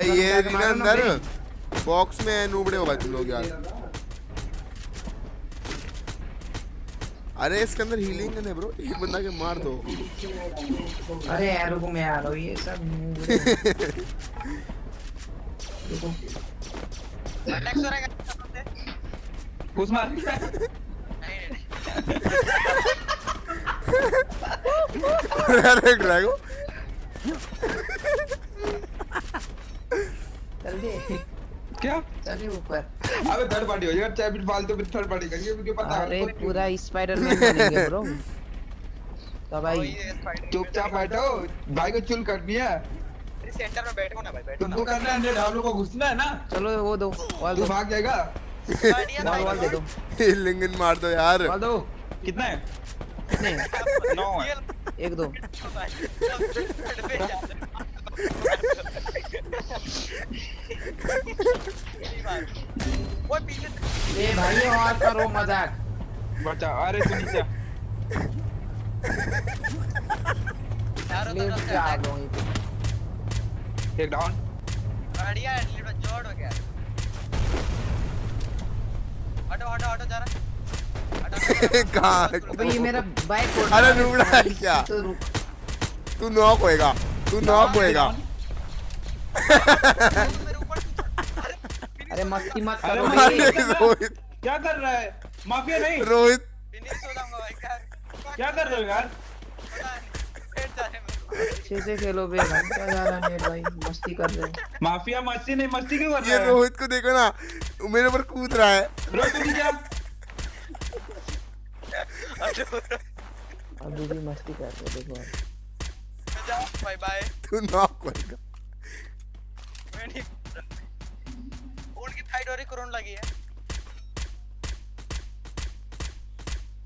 ये रीना अंदर बॉक्स में है, नूबड़े हो गए तुम लोग यार। अरे इसके अंदर हीलिंग है ब्रो, एक बंदा के मार दो। अरे यार रुको मैं आ रहा हूँ, ये सब अटैक हो रहा है घुस मार। अरे ड्रैगो जल्दी क्या चलिए ऊपर। अबे थर्ड पार्टी हो जाएगा, चाहे फिर फालतू में थर्ड पार्टी करेंगे, मुझे पता है। अरे पूरा स्पाइडरमैन बनेंगे ब्रो। तो भाई चुपचाप बैठो, भाई को चुल करनी है। सेंटर में बैठो ना भाई, बैठो ना। तुमको करना है 100, हम लोग को घुसना है ना। चलो वो दो वॉल तू दो, भाग जाएगा। वॉल दे दो, हीलिंग मार दो यार। वॉल दो। कितना है? कितने 9 है। एक दो। वो पीछे ए भाई और करो मजाक। बचा। अरे तू नीचे यार तो लेफ्ट पे आ गया हूं। एक डाउन। बढ़िया है, लिटो जोड़ हो गया। हटो हटो हटो जरा। कहाँ? अबे ये मेरा बाइक उड़ अरे नूबड़ा है क्या? तो रुक। तू नॉक होएगा, तू नॉक होएगा। अरे मस्ती मत अरे करो भाई, भाई। रोहित क्या कर रहा है? माफिया नहीं। रोहित फिनिश हो जाऊंगा भाई। क्या कर रहे हो यार? पेट जा रहे हैं। अच्छे से खेलो बे, घंटा जा रहा है भाई, मस्ती कर रहे हैं। माफिया मस्ती नहीं, मस्ती क्यों कर ये रहा है? रोहित को देखो ना, वो मेरे ऊपर कूद रहा है। रोहित तू क्या? अभी भी मस्ती कर रहे हो देखो। जाओ बाय बाय। तू नॉक होएगा। मैं नहीं उड़ की फाइट हो रही, कोरोना लगी है।